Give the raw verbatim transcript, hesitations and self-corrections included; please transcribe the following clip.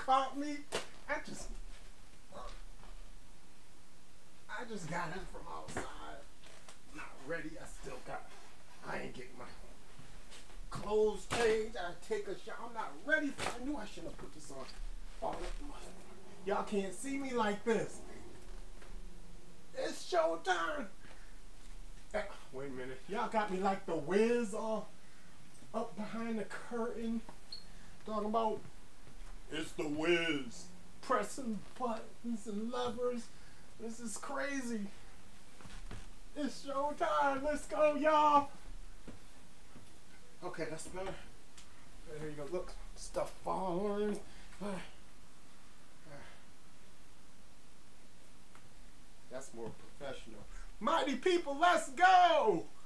about me. I just, I just got in from outside. Not ready. I still got, I ain't getting my clothes changed. I take a shower. I'm not ready. I knew I shouldn't have put this on. Oh, y'all can't see me like this. It's showtime. Eh, wait a minute. Y'all got me like the Wiz all up behind the curtain. Talking about it's the Wiz. Pressing buttons and levers. This is crazy. It's showtime. Let's go, y'all. Okay, that's better. There you go. Look, stuff falling. That's more professional. Mighty people, let's go!